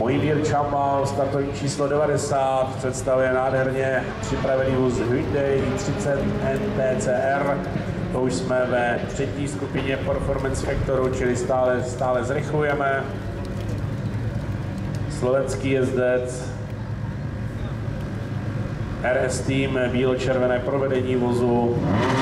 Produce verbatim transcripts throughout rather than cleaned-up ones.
Mojmír Čambal, startovní číslo devadesát, představuje nádherně připravený vůz Hyundai i třicet N T C R. To už jsme ve třetí skupině Performance Factoru, čili stále, stále zrychlujeme. Slovenský jezdec R S Team, bílo-červené provedení vozu.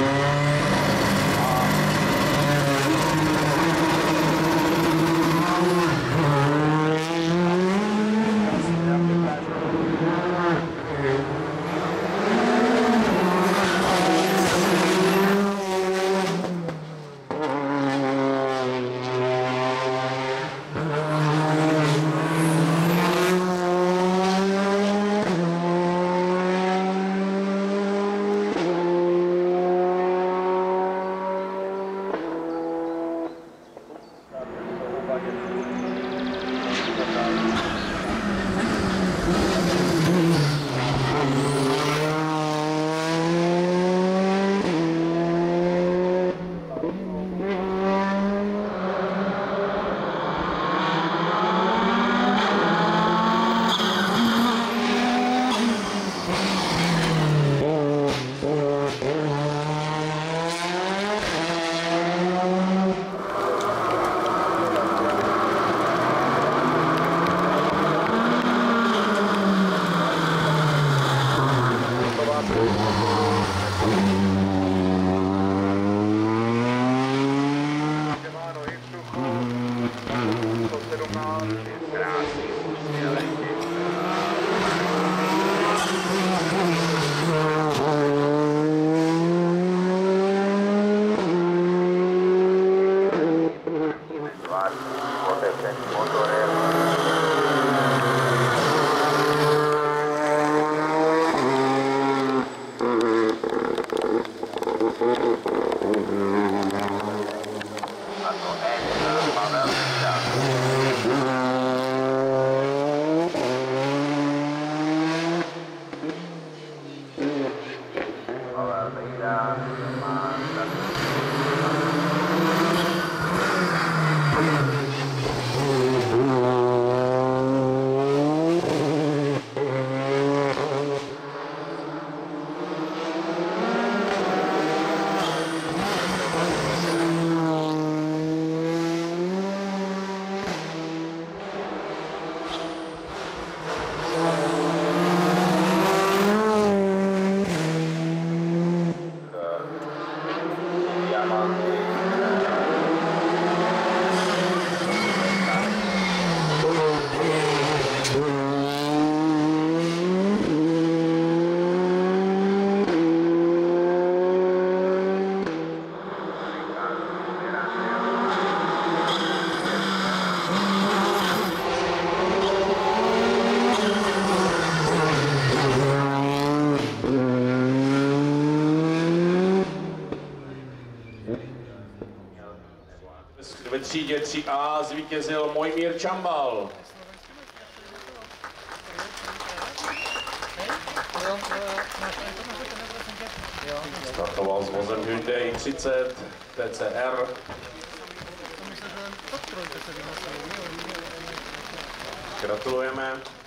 Ve třídě tři A zvítězil Mojmír Čambal. Startoval s vozem Hyundai třicet T C R. Gratulujeme.